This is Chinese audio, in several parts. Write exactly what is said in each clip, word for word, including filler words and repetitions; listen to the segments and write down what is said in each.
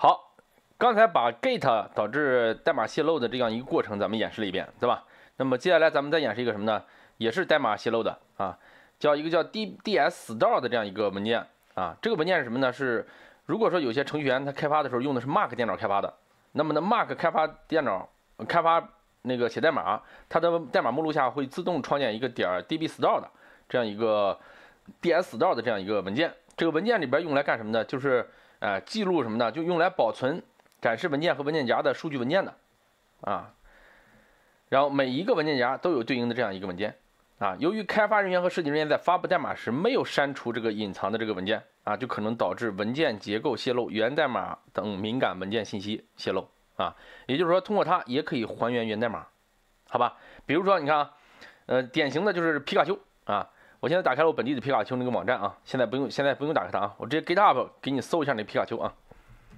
好，刚才把 get 导致代码泄露的这样一个过程，咱们演示了一遍，对吧？那么接下来咱们再演示一个什么呢？也是代码泄露的啊，叫一个叫 d ds_store 的这样一个文件啊。这个文件是什么呢？是如果说有些程序员他开发的时候用的是 Mac 电脑开发的，那么呢 Mac 开发电脑开发那个写代码，它的代码目录下会自动创建一个点 db_store 的这样一个 ds_store 的这样一个文件。这个文件里边用来干什么呢？就是呃记录什么呢？就用来保存展示文件和文件夹的数据文件的啊。然后每一个文件夹都有对应的这样一个文件啊。由于开发人员和设计人员在发布代码时没有删除这个隐藏的这个文件啊，就可能导致文件结构泄露、源代码等敏感文件信息泄露啊。也就是说，通过它也可以还原源代码，好吧？比如说，你看啊，呃，典型的就是皮卡丘啊。我现在打开了我本地的皮卡丘那个网站啊，现在不用，现在不用打开它啊，我直接 GitHub 给你搜一下那皮卡丘啊。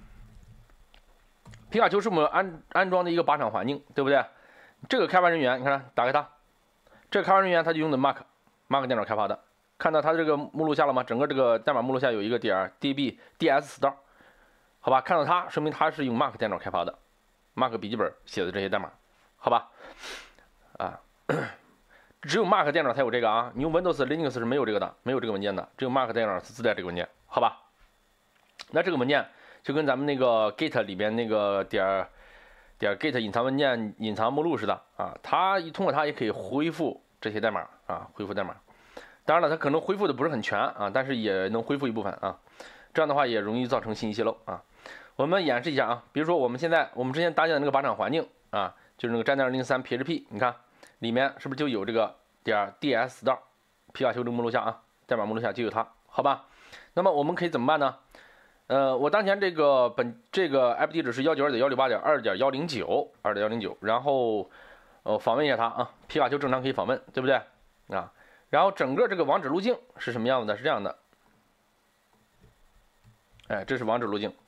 皮卡丘是我们安安装的一个靶场环境，对不对？这个开发人员，你看，打开它，这个开发人员他就用的 Mac Mac 电脑开发的，看到它这个目录下了吗？整个这个代码目录下有一个点 db ds_store， 好吧？看到它，说明它是用 Mac 电脑开发的 ，Mac 笔记本写的这些代码，好吧？啊，只有 Mac 电脑才有这个啊，你用 Windows、Linux 是没有这个的，没有这个文件的，只有 Mac 电脑是自带这个文件，好吧？那这个文件就跟咱们那个 Git 里边那个点点 Git 隐藏文件、隐藏目录似的啊，它一通过它也可以恢复这些代码啊，恢复代码。当然了，它可能恢复的不是很全啊，但是也能恢复一部分啊。这样的话也容易造成信息泄露啊。我们演示一下啊，比如说我们现在我们之前搭建的那个靶场环境啊，就是那个 J 二零三 P H P， 你看里面是不是就有这个点 ds_store 皮卡丘这个目录下啊，代码目录下就有它，好吧？那么我们可以怎么办呢？呃，我当前这个本这个 I P 地址是 一九二点一六八点二点一零九 二点一零九，然后呃访问一下它啊，皮卡丘正常可以访问，对不对啊？然后整个这个网址路径是什么样子的？是这样的，哎，这是网址路径，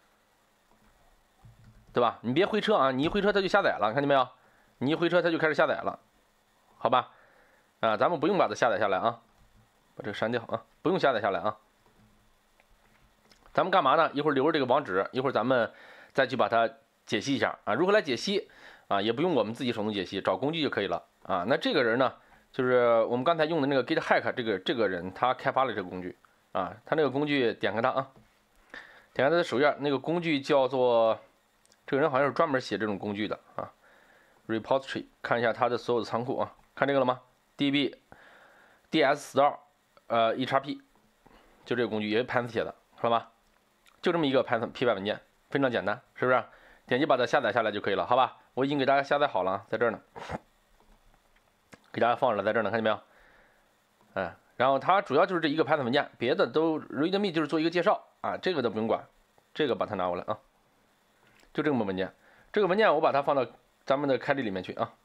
对吧？你别回车啊，你一回车它就下载了，看见没有？你一回车它就开始下载了，好吧？啊，咱们不用把它下载下来啊，把这个删掉啊，不用下载下来啊。咱们干嘛呢？一会儿留着这个网址，一会儿咱们再去把它解析一下啊。如何来解析啊？也不用我们自己手动解析，找工具就可以了啊。那这个人呢，就是我们刚才用的那个 GitHack 这个这个人，他开发了这个工具啊。他那个工具点开它啊，点开他的首页，那个工具叫做，这个人好像是专门写这种工具的啊。Repository 看一下他的所有的仓库啊，看这个了吗 ？db ds_store 呃 exp 就这个工具也是 Python 写的，好了吧？就这么一个 Python P Y 文件，非常简单，是不是？点击把它下载下来就可以了，好吧？我已经给大家下载好了，在这儿呢，给大家放着了，在这儿呢，看见没有？哎，然后它主要就是这一个 Python 文件，别的都 readme 就是做一个介绍啊，这个都不用管，这个把它拿过来啊，就这么文件，这个文件我把它放到咱们的开例里面去啊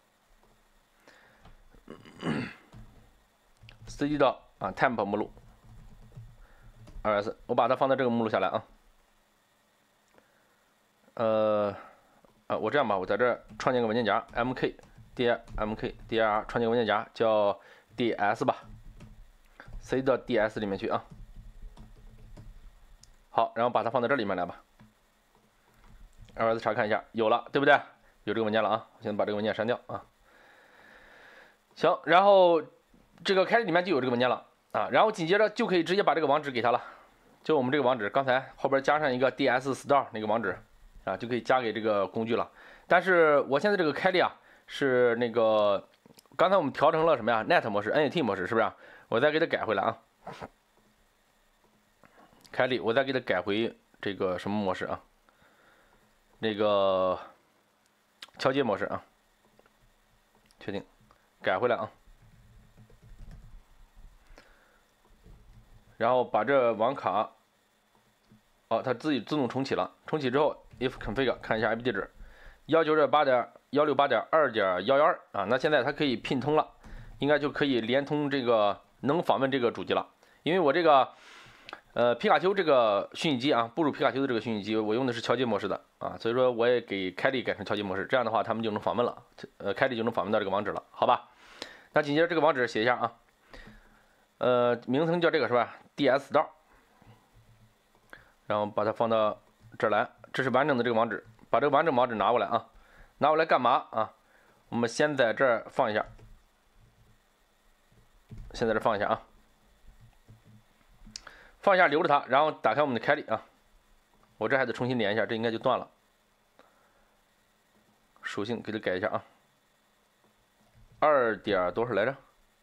，cd 到啊 temp 目录 ls， 我把它放到这个目录下来啊。呃，啊，我这样吧，我在这儿创建个文件夹 mk dir mk dir 创建个文件夹叫 ds 吧 ，c 到 ds 里面去啊。好，然后把它放到这里面来吧。ls 查看一下，有了，对不对？有这个文件了啊。我现在把这个文件删掉啊。行，然后这个开始里面就有这个文件了啊，然后紧接着就可以直接把这个网址给它了，就我们这个网址，刚才后边加上一个 ds_store 那个网址。啊，就可以加给这个工具了。但是我现在这个开例啊，是那个刚才我们调成了什么呀 ？net 模式 ，N A T 模式，是不是？我再给它改回来啊。开例，我再给它改回这个什么模式啊？那个敲接模式啊。确定，改回来啊。然后把这网卡，哦，它自己自动重启了。重启之后。if config 看一下 I P 地址，一九二八点一六八点二点一一二啊，那现在它可以拼通了，应该就可以连通这个能访问这个主机了。因为我这个呃皮卡丘这个虚拟机啊，部署皮卡丘的这个虚拟机，我用的是桥接模式的啊，所以说我也给开例改成桥接模式，这样的话他们就能访问了，呃开例就能访问到这个网址了，好吧？那紧接着这个网址写一下啊，呃名称叫这个是吧 ？ds_store， 然后把它放到这儿来， 这是完整的这个网址，把这个完整网址拿过来啊，拿过来干嘛啊？我们先在这儿放一下，先在这放一下啊，放一下留着它，然后打开我们的开立啊，我这还得重新连一下，这应该就断了，属性给它改一下啊，二点多少来着？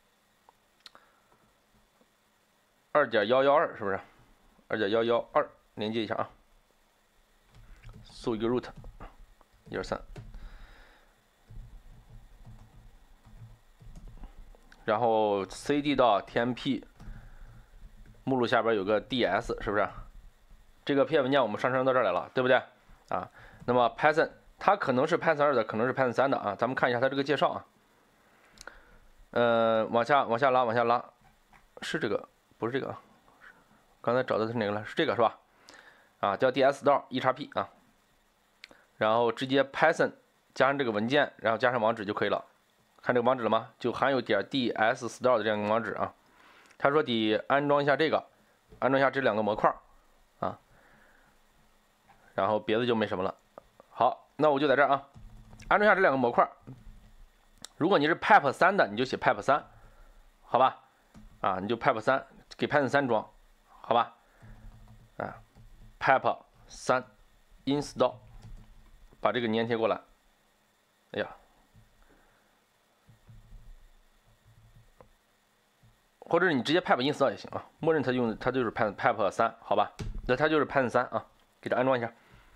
二点幺幺二是不是？二点幺幺二连接一下啊，搜一个 root， 一二三。然后 cd 到 tmp 目录下边有个 ds， 是不是？这个 P I 文件我们上升到这儿来了，对不对？啊，那么 Python 它可能是 Python 二的，可能是 Python 三的啊，咱们看一下它这个介绍啊。呃，往下往下拉，往下拉，是这个，不是这个啊？刚才找的是哪个了？是这个是吧？啊，叫 ds 到 exp 啊，然后直接 Python 加上这个文件，然后加上网址就可以了。看这个网址了吗？就含有点 ds store 的这样一个网址啊。他说得安装一下这个，安装一下这两个模块啊，然后别的就没什么了。好，那我就在这儿啊，安装一下这两个模块。如果你是 pip 三的，你就写 pip 三，好吧？啊，你就 pip 三给 Python 三装，好吧？啊 ，pip 三 install， 把这个粘贴过来。哎呀。或者你直接 pip install 也行啊，默认它用的它就是 pip 三，好吧？那它就是 Python 三啊，给它安装一下。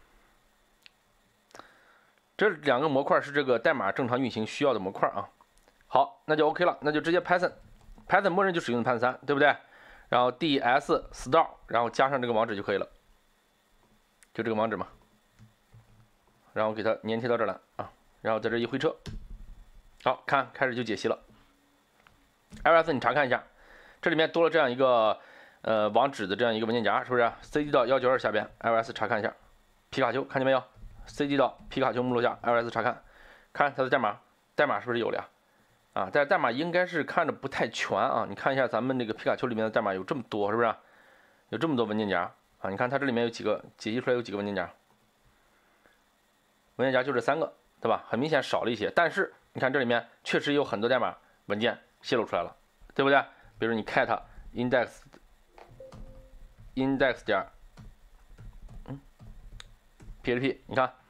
这两个模块是这个代码正常运行需要的模块啊。好，那就 OK 了，那就直接 Python，Python 默认就使用的 Python 三，对不对？然后 ds store， 然后加上这个网址就可以了，就这个网址嘛。然后给它粘贴到这儿来啊，然后在这一回车，好看，开始就解析了。iOS 你查看一下。这里面多了这样一个呃网址的这样一个文件夹，是不是 ？cd 到一九二下边 iOS 查看一下，皮卡丘看见没有 ？cd 到皮卡丘目录下 iOS 查看，看它的代码，代码是不是有了呀？啊，但代码应该是看着不太全啊。你看一下咱们这个皮卡丘里面的代码有这么多，是不是？有这么多文件夹啊？你看它这里面有几个解析出来有几个文件夹？文件夹就这三个，对吧？很明显少了一些，但是你看这里面确实有很多代码文件泄露出来了，对不对？比如你 cat index index 点嗯 php， 你看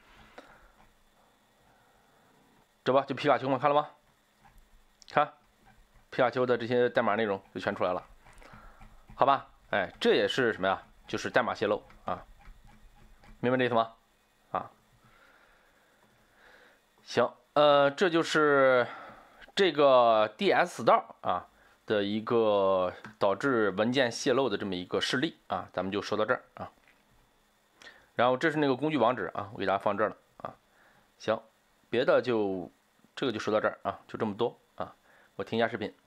这不就皮卡丘吗？看了吗？看皮卡丘的这些代码内容就全出来了，好吧？哎，这也是什么呀？就是代码泄露啊，明白这意思吗？啊，行，呃，这就是这个 ds store 啊。的一个导致文件泄露的这么一个事例啊，咱们就说到这儿啊。然后这是那个工具网址啊，我给大家放这儿了啊。行，别的就这个就说到这儿啊，就这么多啊。我停一下视频。